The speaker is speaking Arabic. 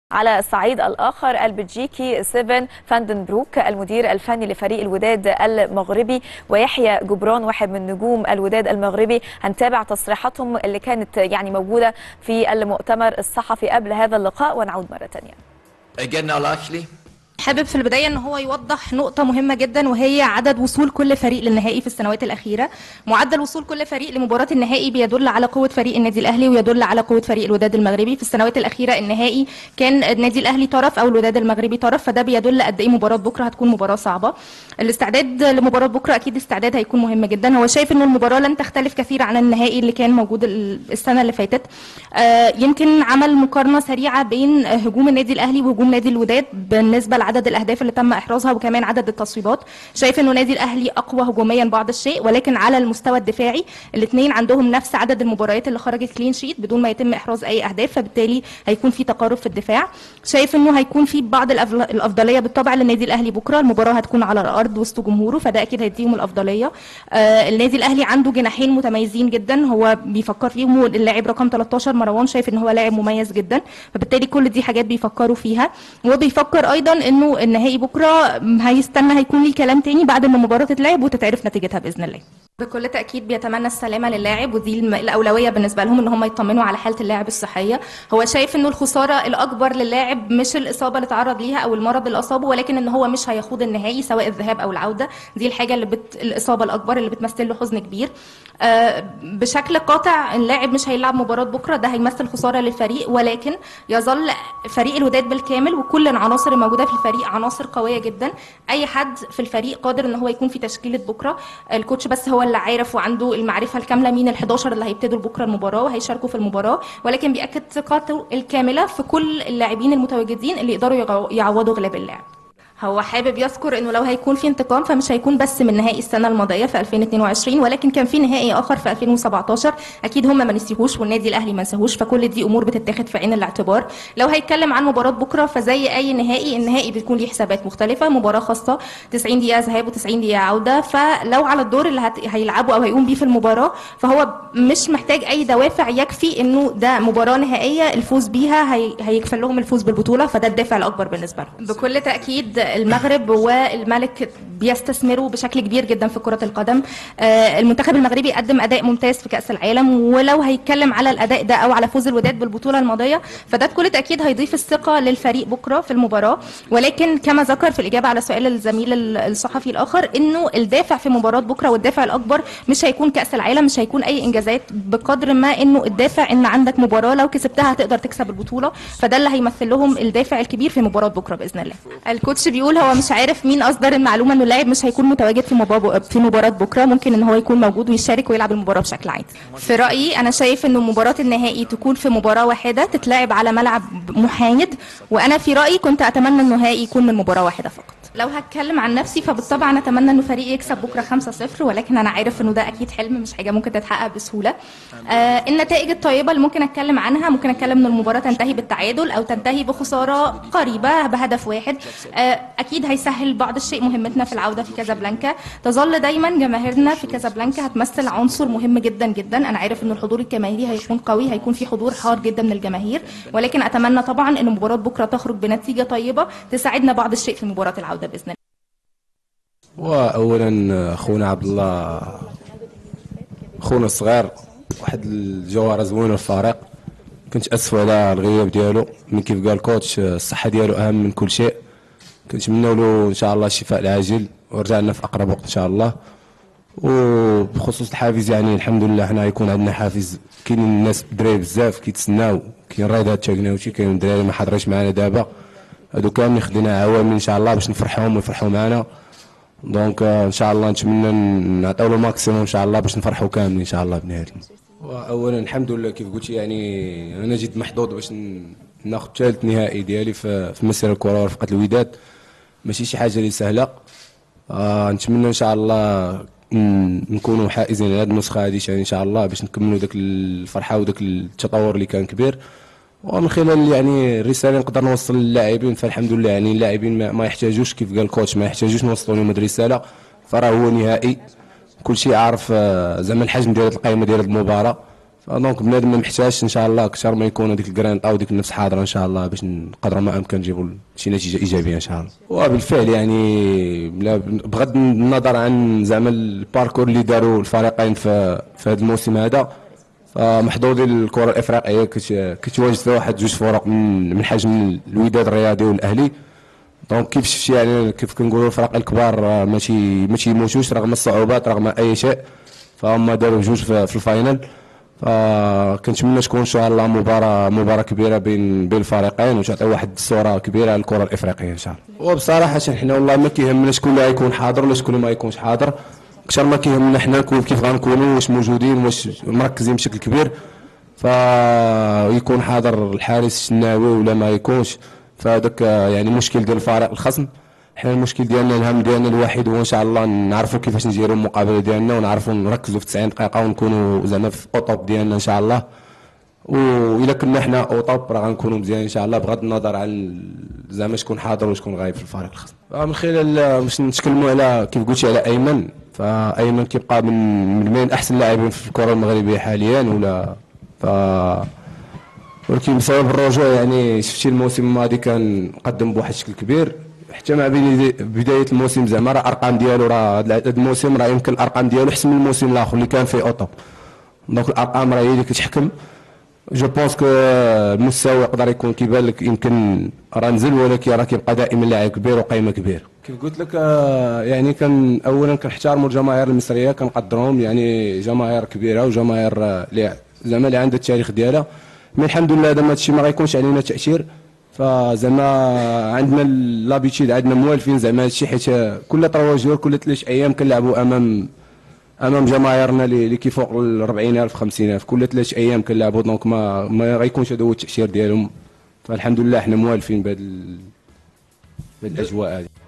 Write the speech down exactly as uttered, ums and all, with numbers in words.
على الصعيد الآخر البلجيكي سيفن فاندنبروك المدير الفني لفريق الوداد المغربي ويحيى جبران واحد من نجوم الوداد المغربي هنتابع تصريحاتهم اللي كانت يعني موجودة في المؤتمر الصحفي قبل هذا اللقاء ونعود مرة ثانية. حابب في البداية ان هو يوضح نقطة مهمة جدا، وهي عدد وصول كل فريق للنهائي في السنوات الأخيرة. معدل وصول كل فريق لمباراة النهائي بيدل على قوة فريق النادي الأهلي ويدل على قوة فريق الوداد المغربي. في السنوات الأخيرة النهائي كان النادي الأهلي طرف أو الوداد المغربي طرف، فده بيدل قد إيه مباراة بكرة هتكون مباراة صعبة. الاستعداد لمباراة بكرة أكيد استعداد هيكون مهم جدا. هو شايف إن المباراة لن تختلف كثير عن النهائي اللي كان موجود السنة اللي فاتت. آه يمكن عمل مقارنة سريعة بين هجوم النادي الأهلي وهجوم نادي الوداد بالنسبة لعدد الأهداف اللي تم احرازها وكمان عدد التصويبات. شايف انه نادي الاهلي اقوى هجوميا بعض الشيء، ولكن على المستوى الدفاعي الاثنين عندهم نفس عدد المباريات اللي خرجت كلين شيت بدون ما يتم احراز اي اهداف، فبالتالي هيكون في تقارب في الدفاع. شايف انه هيكون في بعض الافضليه بالطبع للنادي الاهلي بكره. المباراه هتكون على الارض وسط جمهوره، فده اكيد هيديهم الافضليه. آه النادي الاهلي عنده جناحين متميزين جدا، هو بيفكر فيهم اللاعب رقم ثلاثة عشر مروان، شايف ان هو لاعب مميز جدا، فبالتالي كل دي حاجات بيفكروا فيها. وبيفكر ايضا انه النهائي بكره هيستنى هيكون لي كلام تاني بعد ما المباراه تتلعب وتتعرف نتيجتها باذن الله. بكل تاكيد بيتمنى السلامه للاعب، ودي الاولويه بالنسبه لهم ان هم يطمنوا على حاله اللاعب الصحيه. هو شايف انه الخساره الاكبر للاعب مش الاصابه اللي تعرض ليها او المرض اللي اصابه، ولكن ان هو مش هيخوض النهائي سواء الذهاب او العوده. دي الحاجه اللي بت... الاصابه الاكبر اللي بتمثل له حزن كبير. آه بشكل قاطع اللاعب مش هيلعب مباراه بكره، ده هيمثل خساره للفريق، ولكن يظل فريق الوداد بالكامل وكل العناصر الموجوده في الفريق عناصر قويه جدا. اي حد في الفريق قادر ان هو يكون في تشكيله بكره. الكوتش بس هو اللي عارف وعنده المعرفه الكامله مين الحداشر اللي هيبتدوا بكره المباراه وهيشاركوا في المباراه، ولكن بياكد ثقته الكامله في كل اللاعبين المتواجدين اللي يقدروا يعوضوا غياب اللاعب. هو حابب يذكر انه لو هيكون في انتقام فمش هيكون بس من نهائي السنه الماضيه في ألفين واثنين وعشرين، ولكن كان في نهائي اخر في ألفين وسبعتاشر اكيد هم ما نسيهوش والنادي الاهلي ما نساهوش، فكل دي امور بتتاخد في عين الاعتبار. لو هيتكلم عن مباراه بكره فزي اي نهائي، النهائي بيكون ليه حسابات مختلفه، مباراه خاصه تسعين دقيقه ذهاب و90 دقيقه عوده، فلو على الدور اللي هت... هيلعبه او هيقوم بيه في المباراه فهو مش محتاج اي دوافع، يكفي انه ده مباراه نهائيه الفوز بيها هي... هيكفل لهم الفوز بالبطوله، فده الدافع الاكبر بالنسبه لهم. بكل تاكيد المغرب والملك بيستثمروا بشكل كبير جدا في كرة القدم. المنتخب المغربي قدم أداء ممتاز في كأس العالم، ولو هيتكلم على الأداء ده أو على فوز الوداد بالبطولة الماضية فده بكل تأكيد هيضيف الثقة للفريق بكرة في المباراة. ولكن كما ذكر في الإجابة على سؤال الزميل الصحفي الآخر إنه الدافع في مباراة بكرة والدافع الأكبر مش هيكون كأس العالم، مش هيكون أي إنجازات، بقدر ما إنه الدافع إن عندك مباراة لو كسبتها هتقدر تكسب البطولة، فده اللي هيمثل لهم الدافع الكبير في مباراة بكرة بإذن الله. الكوتش بيقول هو مش عارف مين اصدر المعلومه انه اللاعب مش هيكون متواجد في مباراه في مباراه بكره، ممكن ان هو يكون موجود ويشارك ويلعب المباراه بشكل عادي. في رايي انا شايف انه مباراه النهائي تكون في مباراه واحده تتلعب على ملعب محايد، وانا في رايي كنت اتمنى النهائي يكون من مباراه واحده فقط. لو هتكلم عن نفسي فبالطبع انا اتمنى انه فريقي يكسب بكره خمسة صفر، ولكن انا عارف انه ده اكيد حلم مش حاجه ممكن تتحقق بسهوله. آه النتائج الطيبه اللي ممكن اتكلم عنها، ممكن اتكلم ان المباراه تنتهي بالتعادل او تنتهي بخساره قريبه بهدف واحد. آه اكيد هيسهل بعض الشيء مهمتنا في العوده في كازابلانكا. تظل دايما جماهيرنا في كازابلانكا هتمثل عنصر مهم جدا جدا. انا عارف ان الحضور الجماهيري هيكون قوي، هيكون في حضور حار جدا من الجماهير، ولكن اتمنى طبعا ان مباراه بكره تخرج بنتيجه طيبه تساعدنا بعض الشيء في مباراه العوده باذن الله. واولا اخونا عبد الله اخونا الصغير واحد الجوهره زوينه الفريق، كنت اسف على الغياب ديالو، من كيف قال كوتش الصحه ديالو اهم من كل شيء، كنتمنوا له ان شاء الله الشفاء العاجل ورجع لنا في اقرب وقت ان شاء الله. وبخصوص الحافز يعني الحمد لله حنا يكون عندنا حافز، كاينين الناس الدراري بزاف كيتسناو، كاين رضا التاكناوتي، كاين الدراري ما حضرش معنا دابا، هادو كاملين خدينا عوامل ان شاء الله باش نفرحوهم ويفرحوا معنا. دونك ان شاء الله نتمنى نعطيو له الماكسيموم ان شاء الله باش نفرحوا كاملين ان شاء الله بنهايه. واولا الحمد لله كيف قلتي يعني انا جيت محظوظ باش ناخذ ثالث نهائي ديالي في في مسيره الكره ورفقه الوداد، ماشي شي حاجه اللي سهله. آه نتمنى ان شاء الله نكونوا حائزين على هذه النسخه هذه يعني ان شاء الله باش نكملوا داك الفرحه وداك التطور اللي كان كبير، ومن خلال يعني الرساله نقدر نوصل للاعبين. فالحمد لله يعني اللاعبين ما يحتاجوش كيف قال الكوتش ما يحتاجوش نوصلوا لهم الرساله، فراه هو نهائي كل شيء عارف زعما الحجم ديال القائمه ديال المباراه، فدونك بنادم ما محتاجش ان شاء الله اكثر ما يكون هذيك الكران او ديك النفس حاضره ان شاء الله باش نقدروا ما امكن نجيبوا شي نتيجه ايجابيه ان شاء الله. وبالفعل يعني بغض النظر عن زعما الباركور اللي داروا الفريقين في في هذا الموسم هذا، فمحظوظي الكره الافريقيه كتواجد فيها واحد جوج فرق من من حجم الوداد الرياضي والاهلي. دونك كيف شفتي يعني كيف كنقولوا الفرق الكبار ماشي ماشي يموتوش رغم الصعوبات رغم اي شيء، فهم داروا جوج في الفاينل. فكنتمنى تكون ان شاء الله مباراه مباراه كبيره بين بين الفريقين وتعطي واحد الصوره كبيره للكره الافريقيه ان شاء الله. وبصراحه حنا والله ما كيهمنا شكون اللي غيكون حاضر ولا شكون ما يكونش حاضر، اكثر ما كيهمنا حنا نكون كيف غنكونوا، واش موجودين واش مركزين بشكل كبير. فيكون حاضر الحارس الشناوي ولا ما يكونش، فهذاك يعني مشكل ديال الفريق الخصم. حنا المشكل ديالنا الهم ديالنا الوحيد هو ان شاء الله نعرفوا كيفاش نديروا المقابله ديالنا ونعرفوا نركزوا في تسعين دقيقه ونكونوا زعما في اوطوب ديالنا ان شاء الله. واذا كنا حنا اوطوب راه غنكونوا مزيان ان شاء الله بغض النظر عن زعما شكون حاضر وشكون غايب في الفريق الخصم. من خلال باش نتكلموا على كيف قلتي على ايمن، فايمن كيبقى من من بين احسن اللاعبين في الكره المغربيه حاليا ولا ف ولكن بسبب الرجوع يعني شفتي الموسم الماضي كان قدم بواحد الشكل كبير، حتى مع بدايه الموسم زعما راه الارقام ديالو راه هذا الموسم راه يمكن الارقام ديالو احسن من الموسم الاخر اللي كان فيه اوطوب. دونك الارقام راه هي اللي كتحكم. جو بونس كو المستوى يقدر يكون كيبان لك يمكن راه نزل، ولكن راه كيبقى دائما لاعب كبير وقيمه كبيره. كيف قلت لك يعني كان اولا كنحترموا الجماهير المصريه كنقدرهم، يعني جماهير كبيره وجماهير اللي زعما اللي عندها التاريخ ديالها. مي الحمد لله هذا الشيء ما غيكونش علينا تاثير، فزعما عندنا لابيتيد عندنا موالفين زعما هادشي، حيت كل تروا جور كل ثلاث ايام كنلعبوا امام امام جماهيرنا اللي كيفوق ال أربعين ألف خمسين ألف كل ثلاث ايام كنلعبوا. دونك ما ما غيكونش هذا هو التاثير ديالهم، فالحمد لله حنا موالفين بهذه الاجواء هذه.